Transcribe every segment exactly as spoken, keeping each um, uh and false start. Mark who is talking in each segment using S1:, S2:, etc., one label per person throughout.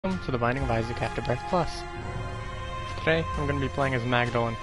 S1: Welcome to the Binding of Isaac Afterbirth Plus. Today, I'm going to be playing as Magdalene.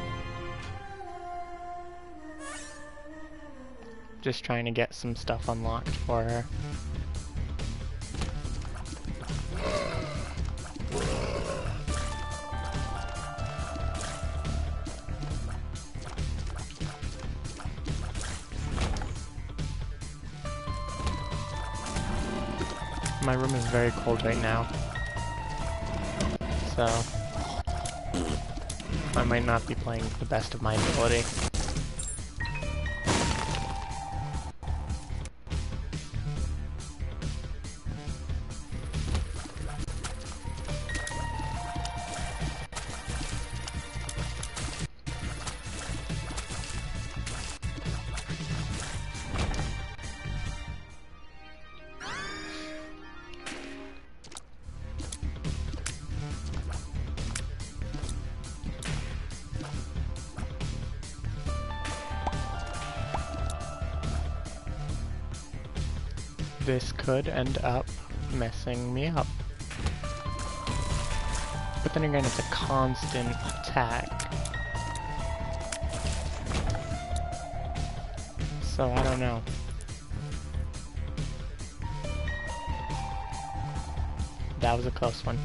S1: Just trying to get some stuff unlocked for her. My room is very cold right now, so I might not be playing to the best of my ability. This could end up messing me up. But then again, it's a constant attack. So I don't know. That was a close one.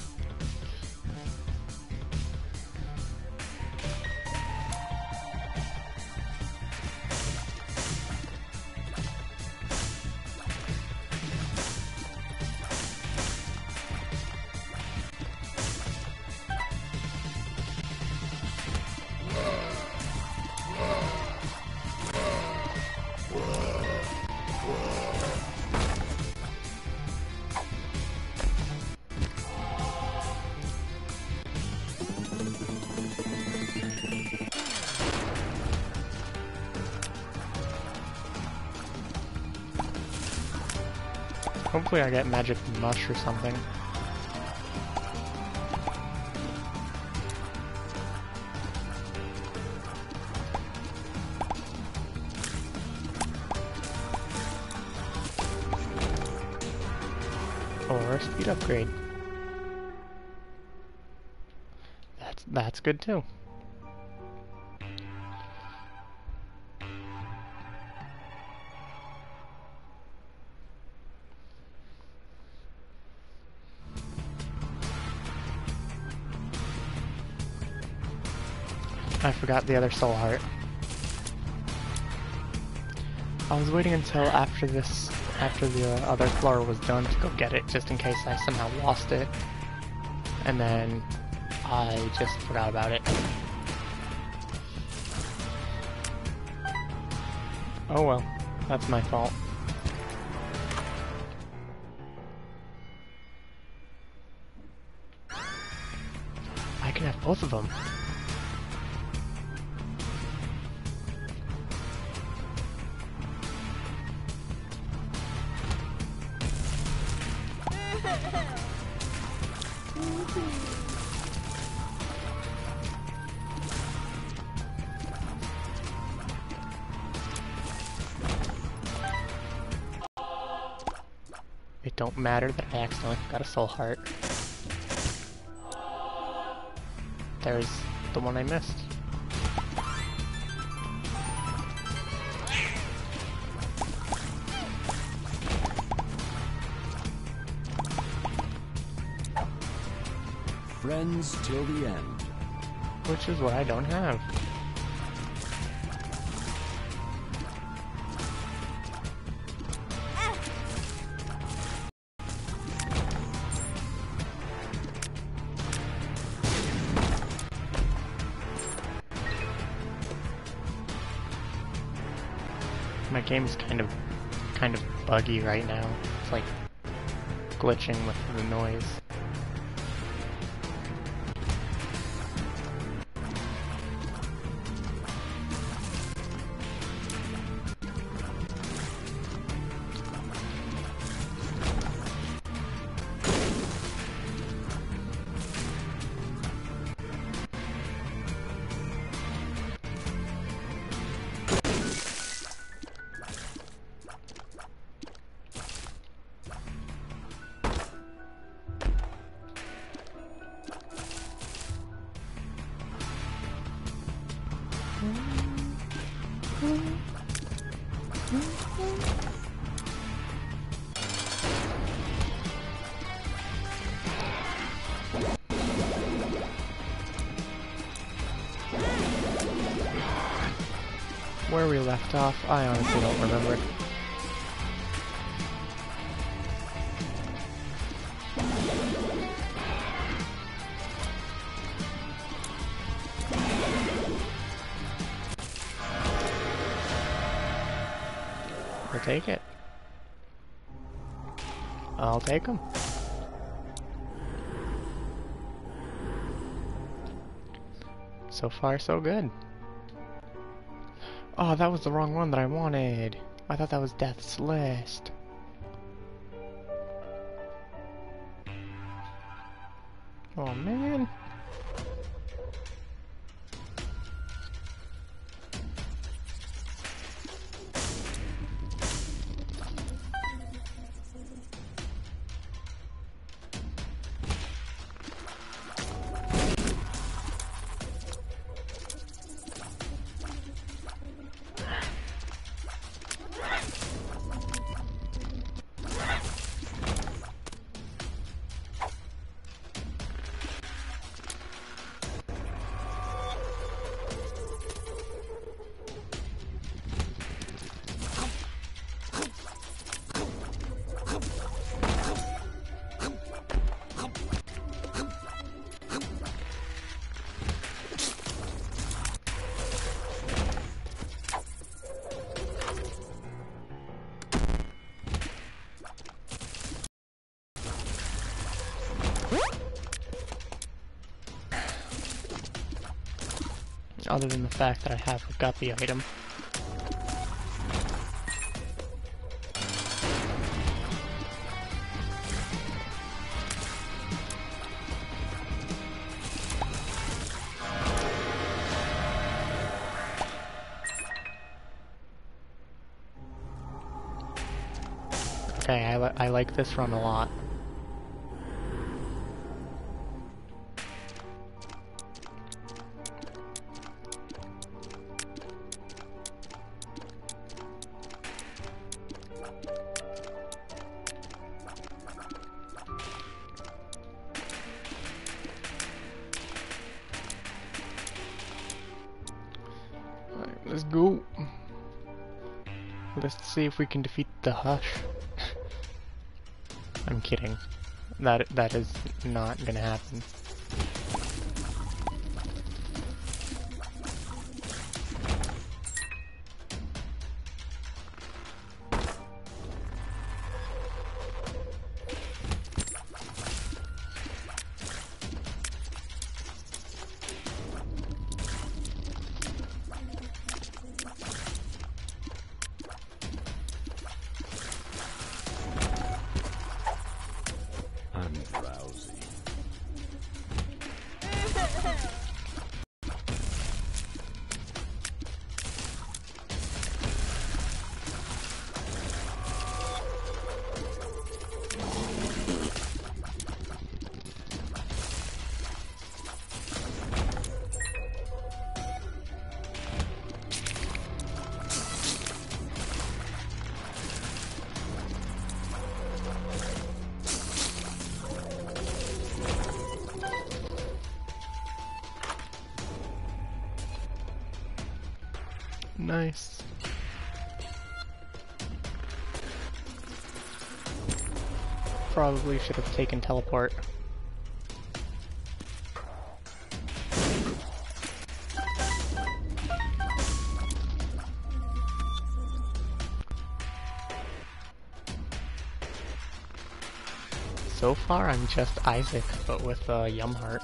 S1: Hopefully I get magic mush or something. Or a speed upgrade. That's that's good too. I forgot the other soul heart. I was waiting until after this, after the uh, other floor was done to go get it, just in case I somehow lost it. And then I just forgot about it. Oh well, that's my fault. I can have both of them. It don't matter that I accidentally got a soul heart. There's the one I missed.
S2: Friends till the end.
S1: Which is what I don't have. My game's kind of kind of buggy right now. It's like glitching with the noise. where we left off, I honestly don't remember. I'll take it. I'll take them. So far, so good. Oh, that was the wrong one that I wanted. I thought that was Death's List. Oh, man. Other than the fact that I have got the item. Okay, I, li I like this run a lot. Let's go. Let's see if we can defeat the Hush. I'm kidding. That that is not gonna happen. Nice. Probably should have taken teleport. So far, I'm just Isaac, but with a uh, Yum Heart.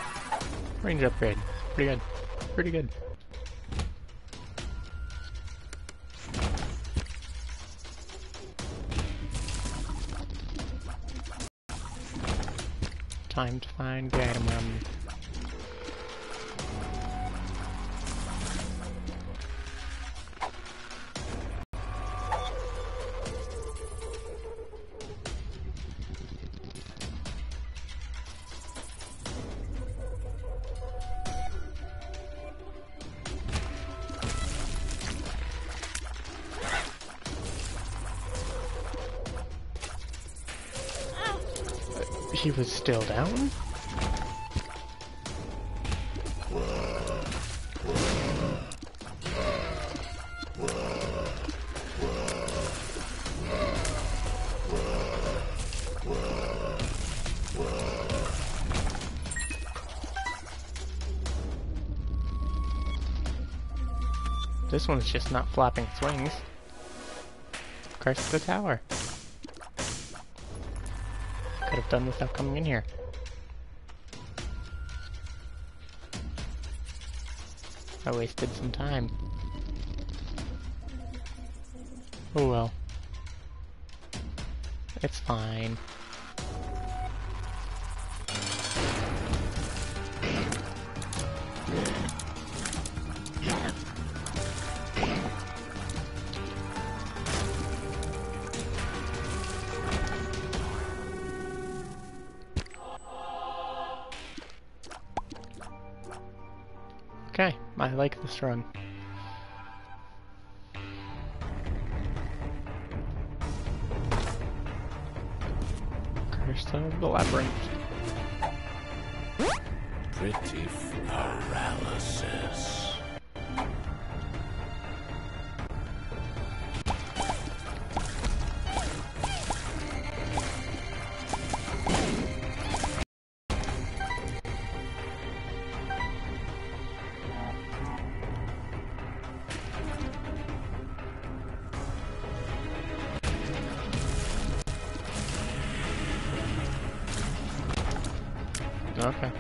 S1: Range upgrade. Pretty good. Pretty good. time to find the item room. He was still down? This one's just not flapping its wings. Curse the tower. Could have done without coming in here. I wasted some time. Oh well. It's fine. Okay, I like this run. Curse of the Labyrinth.
S2: Pretty paralysis.
S1: Okay.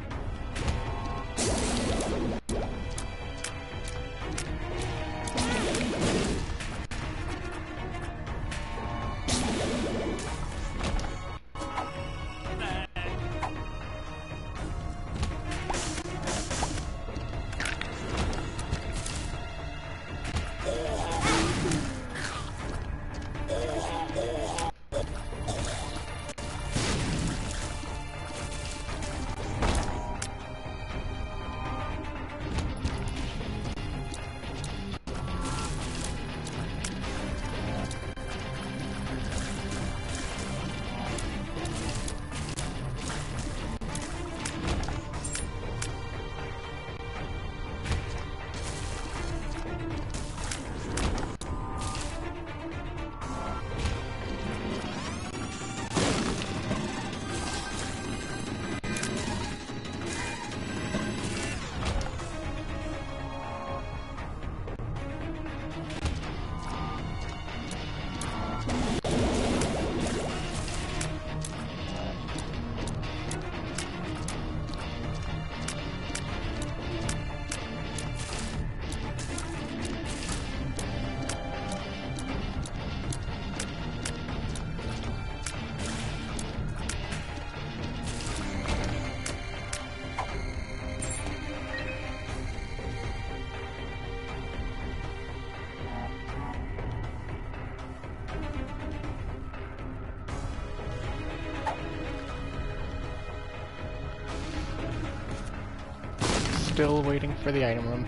S1: Still waiting for the item room.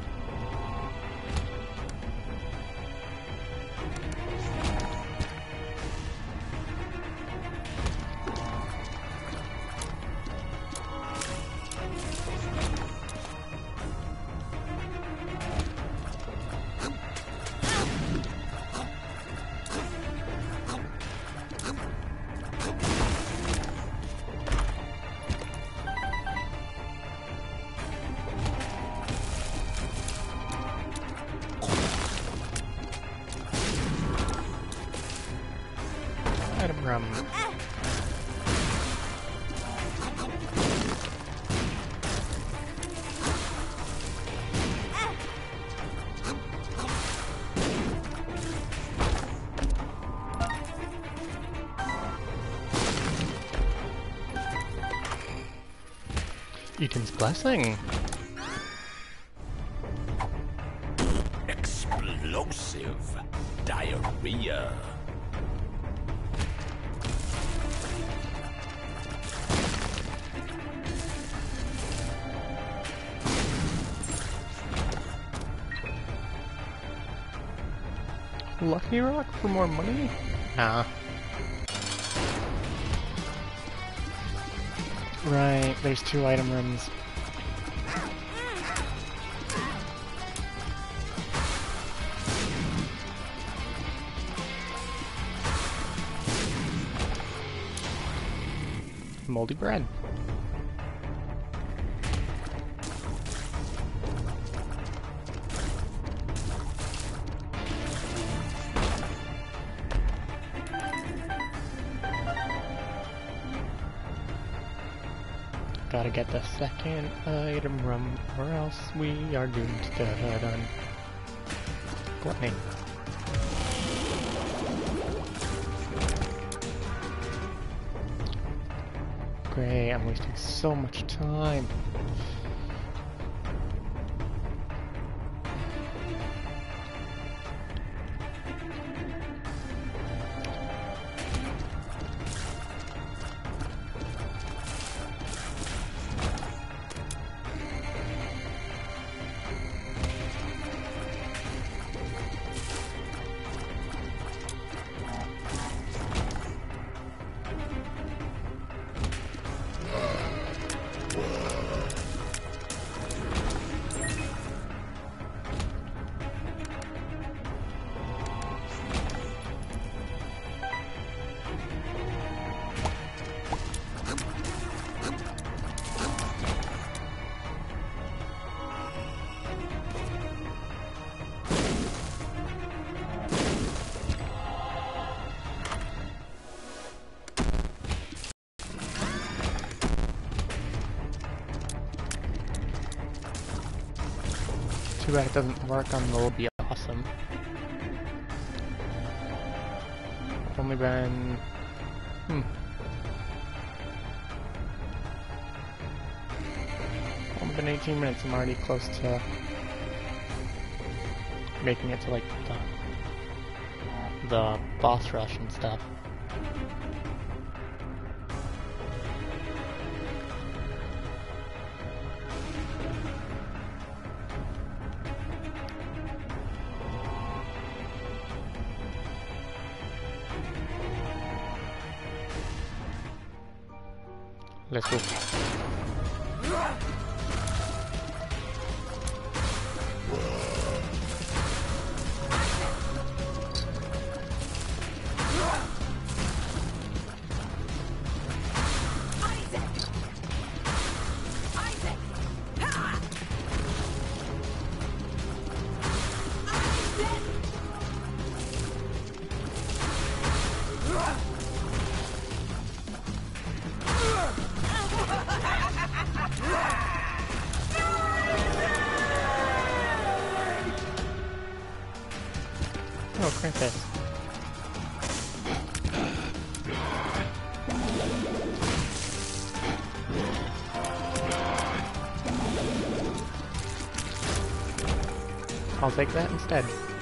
S1: Item room. Eaton's Blessing.
S2: Explosive diarrhea.
S1: Lucky Rock for more money? Nah. Right, there's two item rooms. Moldy bread. Gotta get the second item room, or else we are doomed to done. Gluttony. Great, I'm wasting so much time. Too bad it doesn't work on the will be awesome. Only been... Hmm. Only been eighteen minutes, I'm already close to making it to like the, the boss rush and stuff. Let's go. Oh, Krampus. I'll take that instead.